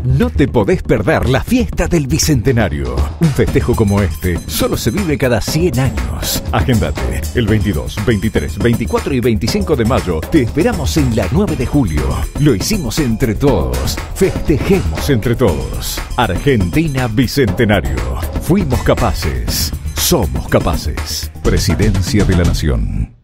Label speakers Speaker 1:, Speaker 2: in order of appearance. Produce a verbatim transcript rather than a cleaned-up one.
Speaker 1: No te podés perder la fiesta del Bicentenario. Un festejo como este solo se vive cada cien años. Agéndate. El veintidós, veintitrés, veinticuatro y veinticinco de mayo te esperamos en la nueve de julio. Lo hicimos entre todos. Festejemos entre todos. Argentina Bicentenario. Fuimos capaces. Somos capaces. Presidencia de la Nación.